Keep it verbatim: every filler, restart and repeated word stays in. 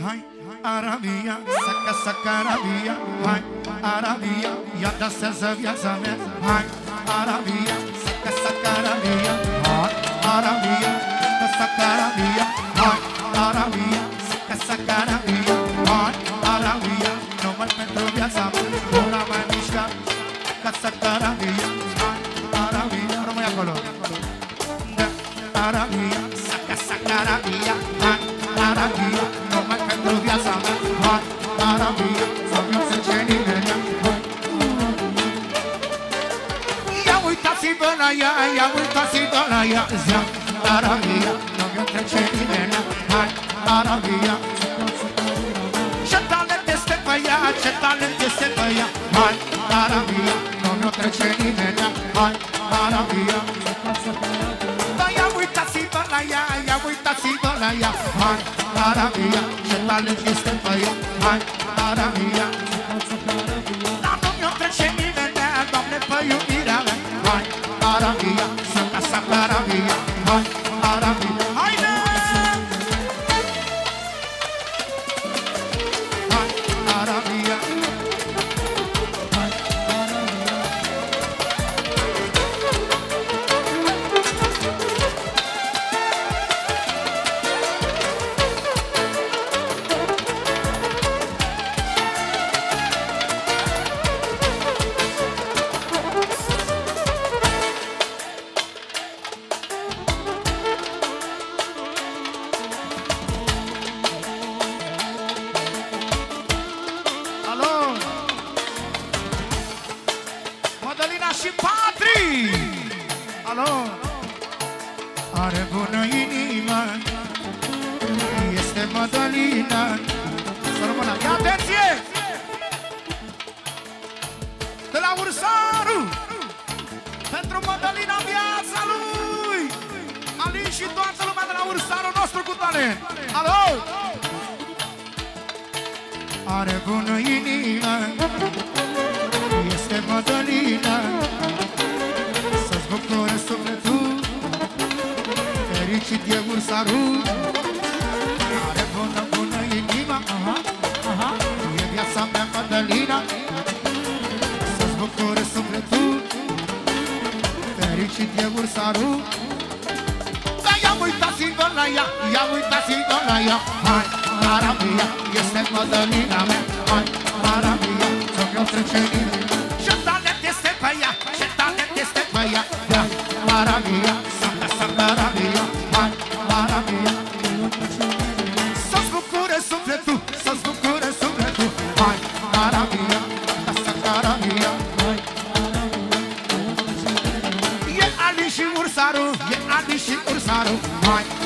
hai, Arabia, saca, saca, Arabia, hai, Arabia, ia dansează viața mea, hai, Arabia, saca, saca, Arabia, hai, Arabia, saca, saca, Arabia, hai, Arabia, saca, saca, Arabia, hai, Arabia, numai pentru viața mea, nu la mai mișca, saca, saca, Arabia, hai, Arabia, rămâi acolo, da, Arabia, saca, saca, Arabia, hai, Arabia, numai pentru viața mea, hai, Arabia, să nu se ce nimeni, ia uitați-vă la ea, ia uitați-vă la ea, ziua, Arabia, nu mi-o trece nimeni, hai, Arabia, ce talent este pe ea, ce talent este pe ea, hai, Arabia, nu mi-o trece nimeni, hai, Arabia, dar ia uitați-vă la ea, ia uitați-vă la ea, hai, Arabia, ce talent este pe ea, hai, Arabia, dar nu mi-o trece nimeni, Doamne, pe iubirea mea, hai, Arabia, saca, saca, Arabia, hai, Arabia, haide! Hai, Arabia, hai, Arabia. Și Patri! Alo! Are bună inimă, este Madalina. Să rămână, ia atenție! De la Ursaru, pentru Madalina viața lui! Alin și toată lumea de la Ursaru nostru cu talent! Alo! Are bună inimă, este Madalina, să-ți bucure sufletul, fericit e Ursaru. Are bună, bună inima, aha, aha, e viața mea Madalina, să-ți bucure sufletul, fericit e Ursaru. Dar ia uitați-vă la ea, ia uitați-vă la ea, hai, Arabia, este Madalina mea, hai, Arabia, să mi-o trece nimeni. Ce talent este pe ea, ce talent este pe ea, da, Arabia, saca, saca, Arabia, hai, Arabia, să-ți bucure sufletul, să-ți bucure sufletul, hai, Arabia, saca, saca, Arabia, hai, Arabia. E Ali și Ursaru, e Ali și Ursaru, hai,